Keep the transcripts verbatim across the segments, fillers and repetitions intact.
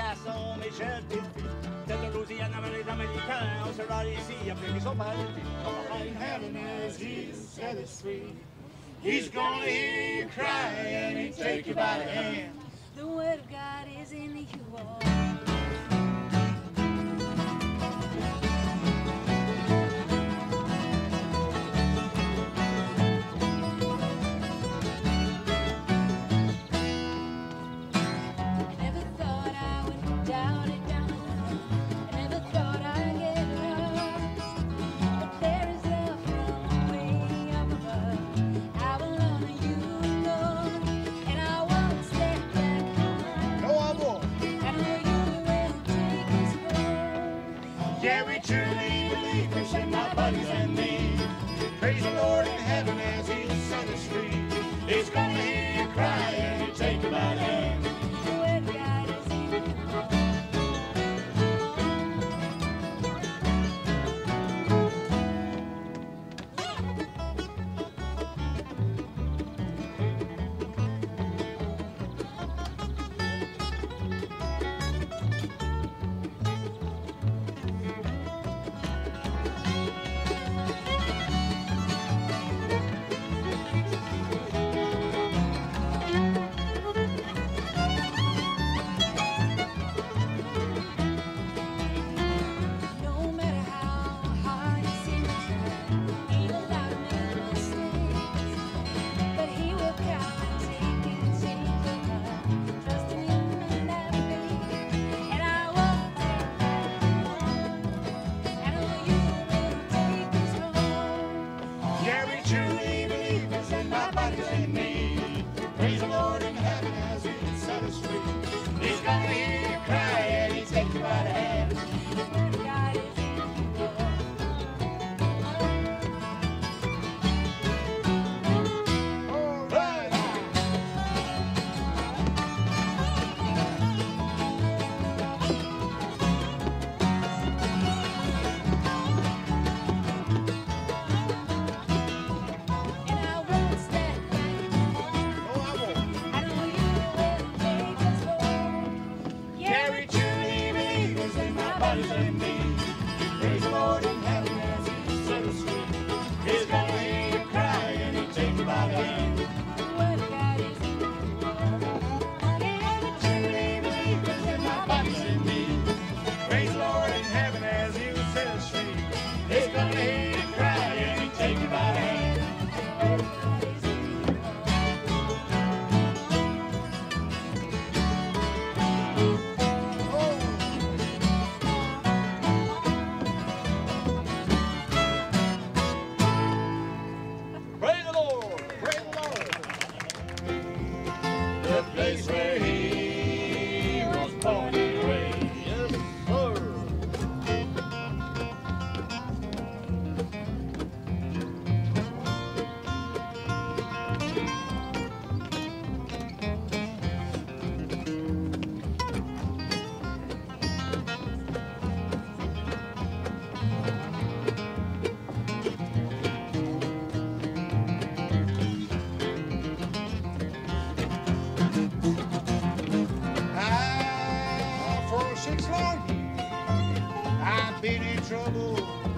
sont mes chers défis. Cette Louisiane avec les Américains, on sera ici après qu'ils sont partis. All in heaven as Jesus set us free. He's gonna hear you cry and he'll take you by the hand. The word of God is in you all. Praise the Lord in heaven as he set us free. He's gonna hear you cry and he'll take you by the hand. The word of God is in you. Praise the Lord in heaven as he set us free. He's gonna hear you cry and he'll take you by the hand. The word of God is in you. All right. And I won't stand back. Oh, I won't. I know you will take us home. Carry truly believers in my bodies and me. Praise the Lord in heaven as he set us free. He's gonna hear you cry and he'll take you by the hand. The word of God is in you. Carry truly believers in my bodies and me. Praise the Lord in heaven as he set us free. He's gonna hear you cry and he'll take you by the hand. The word of God is in you. Praise the Lord! Praise the Lord. The place where he was born and raised. Yes, sir. I, for six long years, I've been in trouble.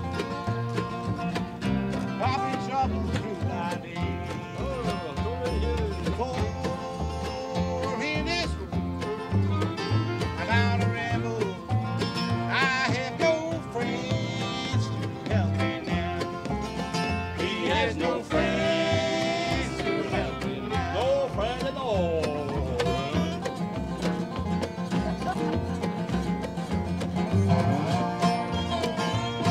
I've been trouble through my days. For in this world, I'm out a rebel. I have no friends to help me now. He has no friends to help me now. No friend at all. Oh,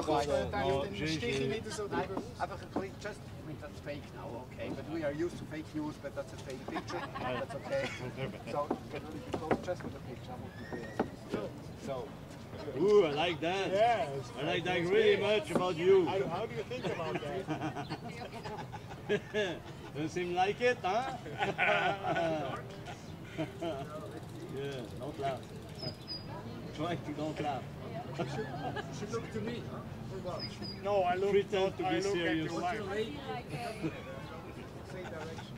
why. Äh, da Oh, den J J. Stich nicht so Nein, drüber. einfach ein bisschen, just, I mean, that's fake now, okay, but we are used to fake news, but that's a fake picture, that's okay. So, can only be close just with the picture, would be great. So, Ooh, I like that. Yes. I like that really much about you. How, how do you think about that? Doesn't seem like it, huh? Yeah, don't laugh. Try to don't laugh. She looked to me, huh? Or what? No, I look Pretend not, to I be look serious. at your What's your wife. name? same direction.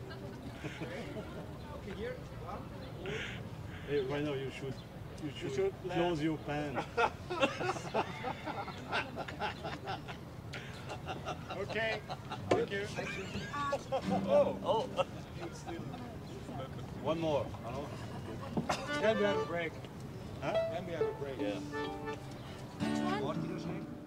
Okay, here. One. Hey, right now you should, you should, should close your pants. Okay, thank you. Oh. One more. Hello? Then we have a break. Huh? Then we have a break. Yeah. What did you say?